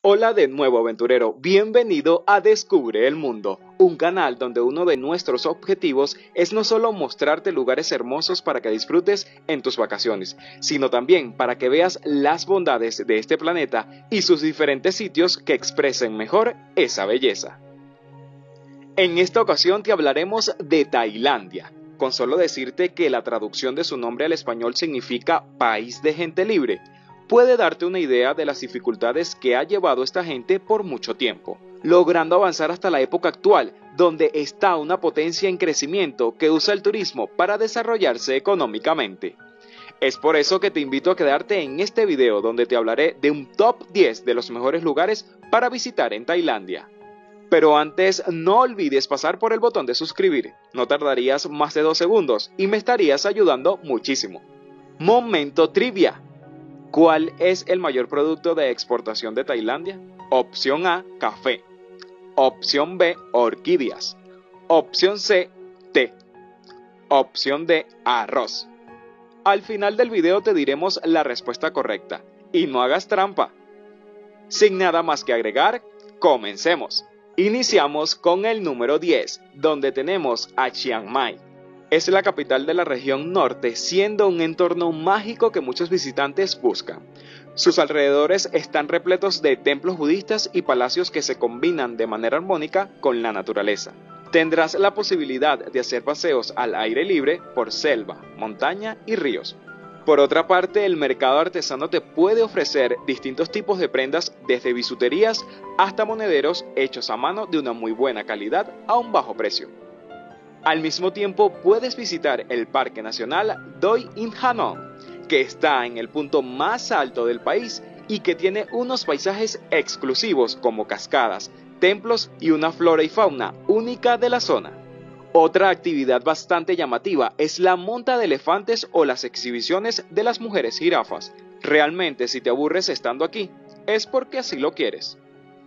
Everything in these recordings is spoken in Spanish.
Hola de nuevo aventurero, bienvenido a Descubre el Mundo, un canal donde uno de nuestros objetivos es no solo mostrarte lugares hermosos para que disfrutes en tus vacaciones, sino también para que veas las bondades de este planeta y sus diferentes sitios que expresen mejor esa belleza. En esta ocasión te hablaremos de Tailandia. Con solo decirte que la traducción de su nombre al español significa país de gente libre, puede darte una idea de las dificultades que ha llevado esta gente por mucho tiempo, logrando avanzar hasta la época actual, donde está una potencia en crecimiento que usa el turismo para desarrollarse económicamente. Es por eso que te invito a quedarte en este video donde te hablaré de un top 10 de los mejores lugares para visitar en Tailandia. Pero antes, no olvides pasar por el botón de suscribir, no tardarías más de 2 segundos y me estarías ayudando muchísimo. Momento trivia. ¿Cuál es el mayor producto de exportación de Tailandia? Opción A, café. Opción B, orquídeas. Opción C, té. Opción D, arroz. Al final del video te diremos la respuesta correcta. Y no hagas trampa. Sin nada más que agregar, comencemos. Iniciamos con el número 10, donde tenemos a Chiang Mai. Es la capital de la región norte, siendo un entorno mágico que muchos visitantes buscan. Sus alrededores están repletos de templos budistas y palacios que se combinan de manera armónica con la naturaleza. Tendrás la posibilidad de hacer paseos al aire libre por selva, montaña y ríos. Por otra parte, el mercado artesano te puede ofrecer distintos tipos de prendas, desde bisuterías hasta monederos hechos a mano de una muy buena calidad a un bajo precio. Al mismo tiempo, puedes visitar el Parque Nacional Doi In Hanon, que está en el punto más alto del país y que tiene unos paisajes exclusivos como cascadas, templos y una flora y fauna única de la zona. Otra actividad bastante llamativa es la monta de elefantes o las exhibiciones de las mujeres jirafas. Realmente, si te aburres estando aquí, es porque así lo quieres.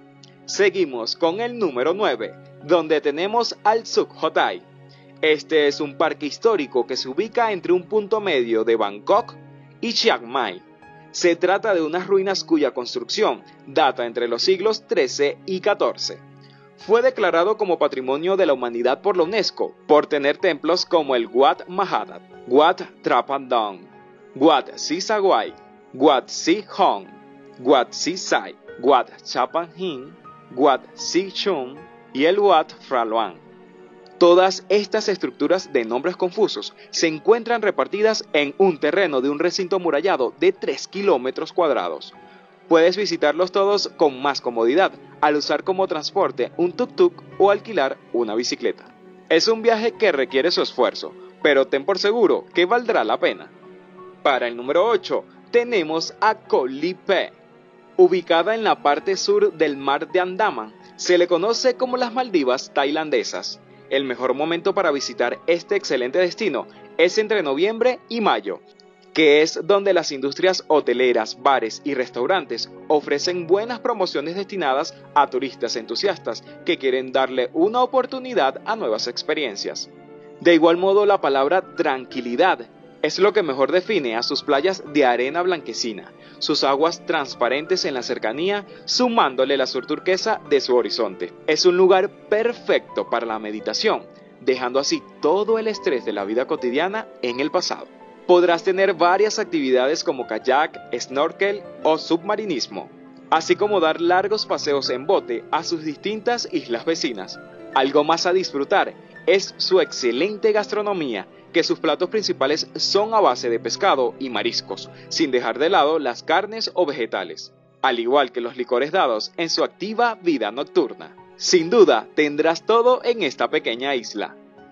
Seguimos con el número 9, donde tenemos al Sukhothai. Este es un parque histórico que se ubica entre un punto medio de Bangkok y Chiang Mai. Se trata de unas ruinas cuya construcción data entre los siglos XIII y XIV. Fue declarado como Patrimonio de la Humanidad por la UNESCO por tener templos como el Wat Mahathat, Wat Trapandong, Wat Sisawai, Wat Sihong, Wat Sisai, Wat Chapanhin, Wat Sichung y el Wat Phra Luang. Todas estas estructuras de nombres confusos se encuentran repartidas en un terreno de un recinto amurallado de 3 kilómetros cuadrados. Puedes visitarlos todos con más comodidad al usar como transporte un tuk-tuk o alquilar una bicicleta. Es un viaje que requiere su esfuerzo, pero ten por seguro que valdrá la pena. Para el número 8 tenemos a Koh Lipe Phé. Ubicada en la parte sur del mar de Andaman, se le conoce como las Maldivas tailandesas. El mejor momento para visitar este excelente destino es entre noviembre y mayo, que es donde las industrias hoteleras, bares y restaurantes ofrecen buenas promociones destinadas a turistas entusiastas que quieren darle una oportunidad a nuevas experiencias. De igual modo, la palabra tranquilidad es lo que mejor define a sus playas de arena blanquecina, sus aguas transparentes en la cercanía, sumándole el azul turquesa de su horizonte. Es un lugar perfecto para la meditación, dejando así todo el estrés de la vida cotidiana en el pasado. Podrás tener varias actividades como kayak, snorkel o submarinismo, así como dar largos paseos en bote a sus distintas islas vecinas. Algo más a disfrutar es su excelente gastronomía, que sus platos principales son a base de pescado y mariscos, sin dejar de lado las carnes o vegetales, al igual que los licores dados en su activa vida nocturna. Sin duda, tendrás todo en esta pequeña isla.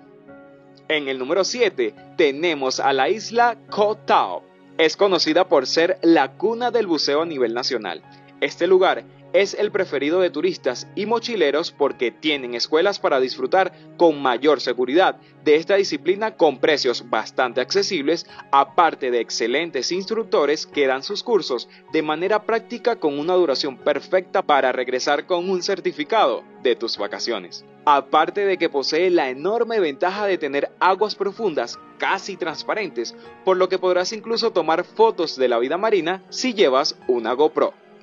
En el número 7 tenemos a la isla Koh Tao. Es conocida por ser la cuna del buceo a nivel nacional. Este lugar es el preferido de turistas y mochileros porque tienen escuelas para disfrutar con mayor seguridad de esta disciplina con precios bastante accesibles, aparte de excelentes instructores que dan sus cursos de manera práctica con una duración perfecta para regresar con un certificado de tus vacaciones. Aparte de que posee la enorme ventaja de tener aguas profundas casi transparentes, por lo que podrás incluso tomar fotos de la vida marina si llevas una GoPro.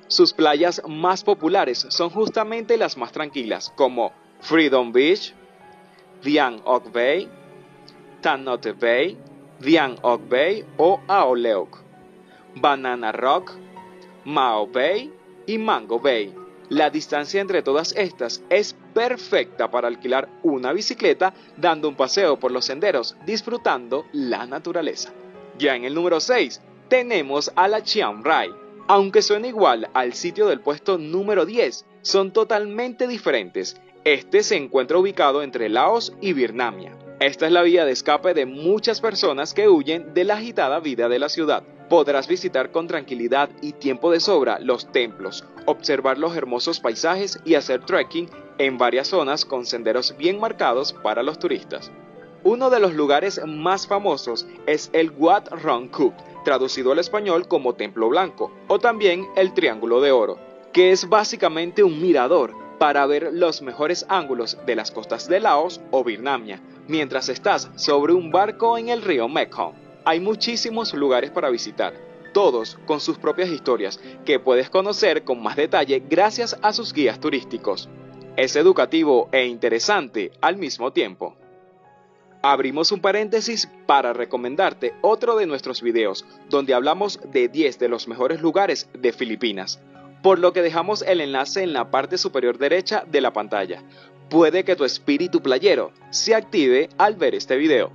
Sus playas más populares son justamente las más tranquilas, como Freedom Beach, Dian Ok Bay, Tan Not Bay, Dian Ok Bay o Aoleok, Banana Rock, Mao Bay y Mango Bay. La distancia entre todas estas es perfecta para alquilar una bicicleta dando un paseo por los senderos disfrutando la naturaleza. Ya en el número 6 tenemos a la Chiang Rai. Aunque suena igual al sitio del puesto número 10, son totalmente diferentes. Este se encuentra ubicado entre Laos y Vietnam. Esta es la vía de escape de muchas personas que huyen de la agitada vida de la ciudad. Podrás visitar con tranquilidad y tiempo de sobra los templos, observar los hermosos paisajes y hacer trekking en varias zonas con senderos bien marcados para los turistas. Uno de los lugares más famosos es el Wat Rong Kuk, traducido al español como Templo Blanco, o también el Triángulo de Oro, que es básicamente un mirador para ver los mejores ángulos de las costas de Laos o Vietnam, mientras estás sobre un barco en el río Mekong. Hay muchísimos lugares para visitar, todos con sus propias historias que puedes conocer con más detalle gracias a sus guías turísticos. Es educativo e interesante al mismo tiempo. Abrimos un paréntesis para recomendarte otro de nuestros videos, donde hablamos de 10 de los mejores lugares de Filipinas, por lo que dejamos el enlace en la parte superior derecha de la pantalla. Puede que tu espíritu playero se active al ver este video.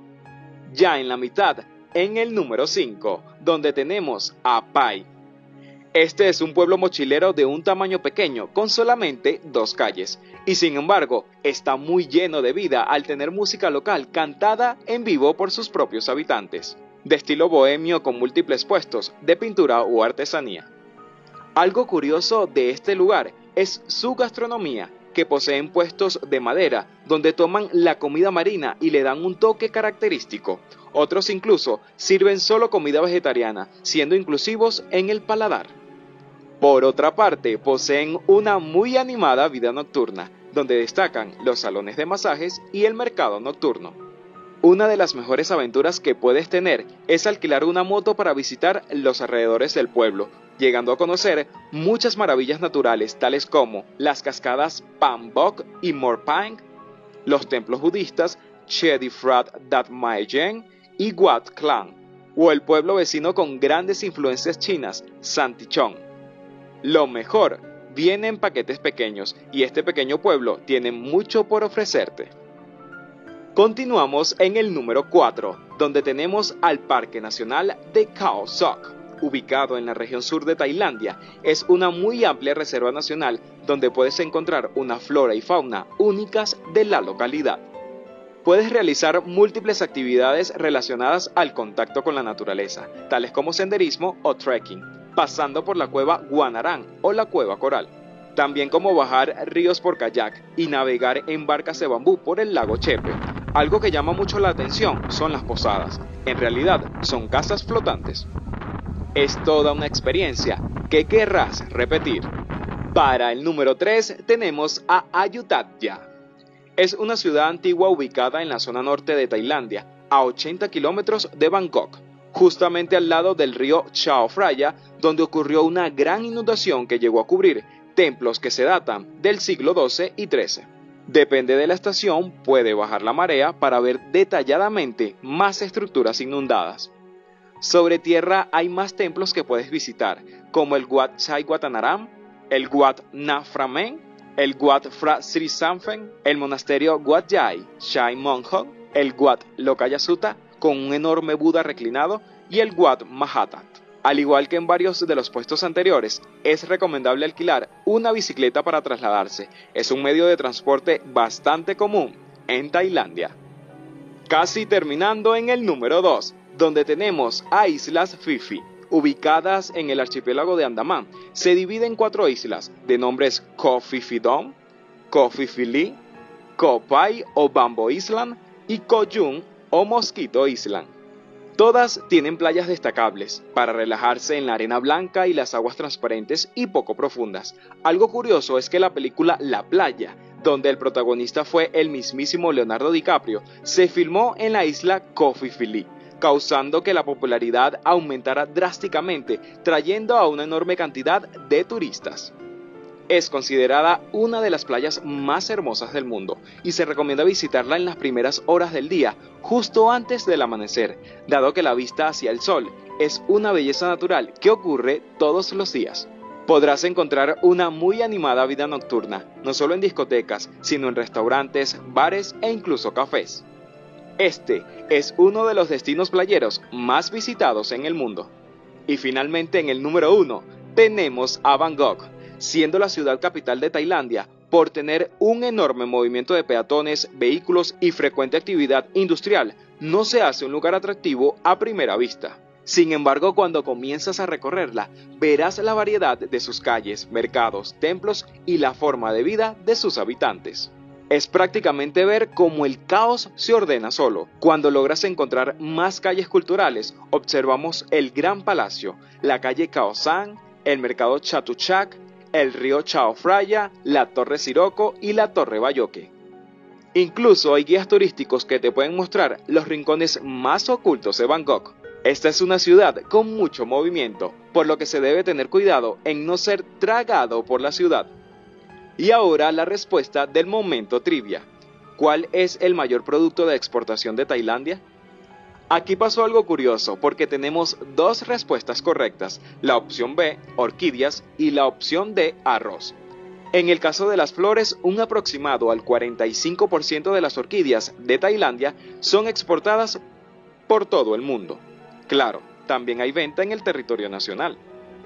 Ya en la mitad, en el número 5, donde tenemos a Pai. Este es un pueblo mochilero de un tamaño pequeño, con solamente 2 calles, y sin embargo, está muy lleno de vida al tener música local cantada en vivo por sus propios habitantes, de estilo bohemio con múltiples puestos de pintura o artesanía. Algo curioso de este lugar es su gastronomía, que poseen puestos de madera, donde toman la comida marina y le dan un toque característico. Otros incluso sirven solo comida vegetariana, siendo inclusivos en el paladar. Por otra parte, poseen una muy animada vida nocturna, donde destacan los salones de masajes y el mercado nocturno. Una de las mejores aventuras que puedes tener es alquilar una moto para visitar los alrededores del pueblo, llegando a conocer muchas maravillas naturales tales como las cascadas Pam Bok y Morpang, los templos budistas Chedi Phrat Dat Mae Yen y Wat Klang, o el pueblo vecino con grandes influencias chinas, Santichon. Lo mejor viene en paquetes pequeños y este pequeño pueblo tiene mucho por ofrecerte. Continuamos en el número 4, donde tenemos al Parque Nacional de Khao Sok, ubicado en la región sur de Tailandia. Es una muy amplia reserva nacional donde puedes encontrar una flora y fauna únicas de la localidad. Puedes realizar múltiples actividades relacionadas al contacto con la naturaleza, tales como senderismo o trekking, pasando por la cueva Guanarán o la cueva Coral, también como bajar ríos por kayak y navegar en barcas de bambú por el lago Chepe. Algo que llama mucho la atención son las posadas, en realidad son casas flotantes. Es toda una experiencia que querrás repetir. Para el número 3 tenemos a Ayutthaya. Es una ciudad antigua ubicada en la zona norte de Tailandia, a 80 kilómetros de Bangkok, justamente al lado del río Chao Phraya, donde ocurrió una gran inundación que llegó a cubrir templos que se datan del siglo XII y XIII. Depende de la estación, puede bajar la marea para ver detalladamente más estructuras inundadas. Sobre tierra hay más templos que puedes visitar, como el Wat Chai Watanaram, el Wat Na Phra-Men, el Wat Phra Sri Samphen, el monasterio Wat Yai Chai Monghong, el Wat Lokaya Sutta con un enorme Buda reclinado y el Wat Mahathat. Al igual que en varios de los puestos anteriores, es recomendable alquilar una bicicleta para trasladarse. Es un medio de transporte bastante común en Tailandia. Casi terminando en el número 2, donde tenemos a Islas Phi Phi, ubicadas en el archipiélago de Andamán. Se divide en 4 islas, de nombres Koh Phi Phi Don, Koh Phi Phi Lee, Koh Pai o Bamboo Island y Koh Jung o Mosquito Island. Todas tienen playas destacables para relajarse en la arena blanca y las aguas transparentes y poco profundas. Algo curioso es que la película La Playa, donde el protagonista fue el mismísimo Leonardo DiCaprio, se filmó en la isla Koh Phi Phi Lee, causando que la popularidad aumentara drásticamente, trayendo a una enorme cantidad de turistas. Es considerada una de las playas más hermosas del mundo y se recomienda visitarla en las primeras horas del día, justo antes del amanecer, dado que la vista hacia el sol es una belleza natural que ocurre todos los días. Podrás encontrar una muy animada vida nocturna, no solo en discotecas, sino en restaurantes, bares e incluso cafés. Este es uno de los destinos playeros más visitados en el mundo. Y finalmente en el número 1 tenemos a Bangkok, siendo la ciudad capital de Tailandia, por tener un enorme movimiento de peatones, vehículos y frecuente actividad industrial, no se hace un lugar atractivo a primera vista. Sin embargo, cuando comienzas a recorrerla, verás la variedad de sus calles, mercados, templos y la forma de vida de sus habitantes. Es prácticamente ver cómo el caos se ordena solo. Cuando logras encontrar más calles culturales, observamos el Gran Palacio, la calle Khao San, el mercado Chatuchak, el río Chao Phraya, la Torre Siroco y la Torre Bayoque. Incluso hay guías turísticos que te pueden mostrar los rincones más ocultos de Bangkok. Esta es una ciudad con mucho movimiento, por lo que se debe tener cuidado en no ser tragado por la ciudad. Y ahora la respuesta del momento trivia. ¿Cuál es el mayor producto de exportación de Tailandia? Aquí pasó algo curioso porque tenemos dos respuestas correctas, la opción B, orquídeas, y la opción D, arroz. En el caso de las flores, un aproximado al 45% de las orquídeas de Tailandia son exportadas por todo el mundo. Claro, también hay venta en el territorio nacional.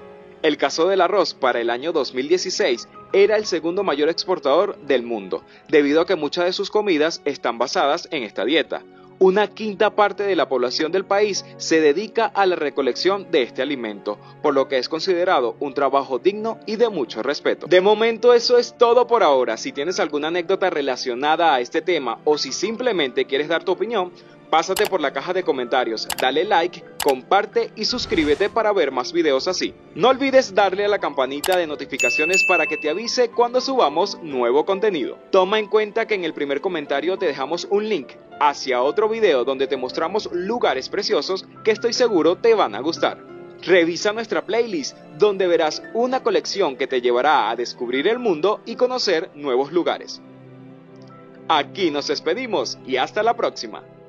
El caso del arroz para el año 2016 era el segundo mayor exportador del mundo, debido a que muchas de sus comidas están basadas en esta dieta. Una quinta parte de la población del país se dedica a la recolección de este alimento, por lo que es considerado un trabajo digno y de mucho respeto. De momento eso es todo por ahora. Si tienes alguna anécdota relacionada a este tema o si simplemente quieres dar tu opinión, pásate por la caja de comentarios, dale like, comparte y suscríbete para ver más videos así. No olvides darle a la campanita de notificaciones para que te avise cuando subamos nuevo contenido. Toma en cuenta que en el primer comentario te dejamos un link hacia otro video donde te mostramos lugares preciosos que estoy seguro te van a gustar. Revisa nuestra playlist donde verás una colección que te llevará a descubrir el mundo y conocer nuevos lugares. Aquí nos despedimos y hasta la próxima.